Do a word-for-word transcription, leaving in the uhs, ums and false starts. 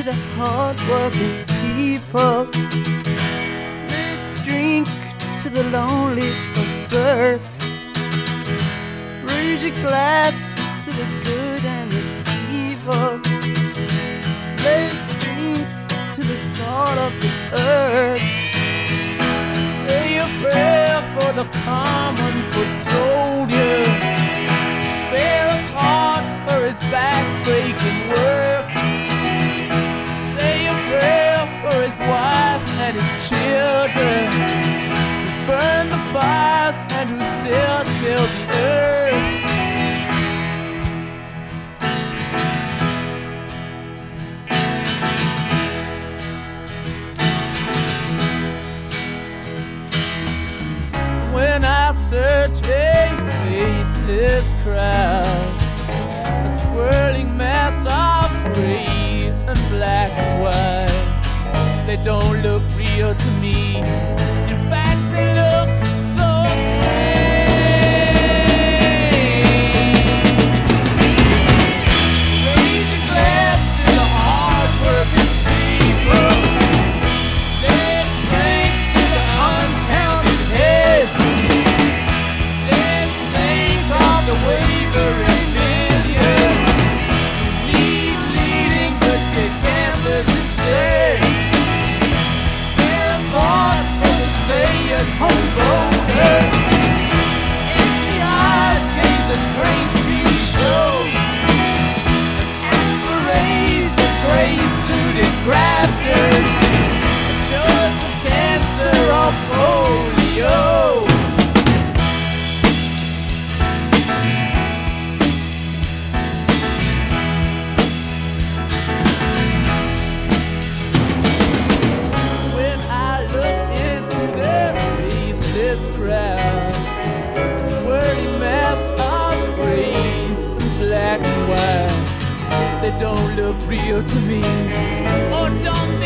the hard-working people. Let's drink to the lonely of birth. Raise your glass to the good and the evil. Let's drink to the salt of the earth. Say a prayer for the common foot soldier. Spare a thought for his back-breaking work. Say a prayer for his wife and his children, who burn the fires and who still till the earth. When I search a faceless crowd, a swirling mass of gray and black and white, they don't look real to me. In fact, they look so strange. Raise your glass to the hard-working people. Let's drink to the uncounted heads. Let's think of the wavering millions who need leading but they can't live instead. Home voter, empty eyes gaze a strange T V show, and parades of gray-suited grafters, just the cancer of polio. When I look into their this crowd, a swirling mass of grays and black and white, they don't look real to me, or don't